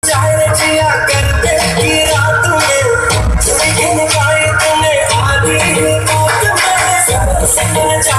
चाहे जिया करते की रात में, लेकिन पाई तूने आधी रात में, सब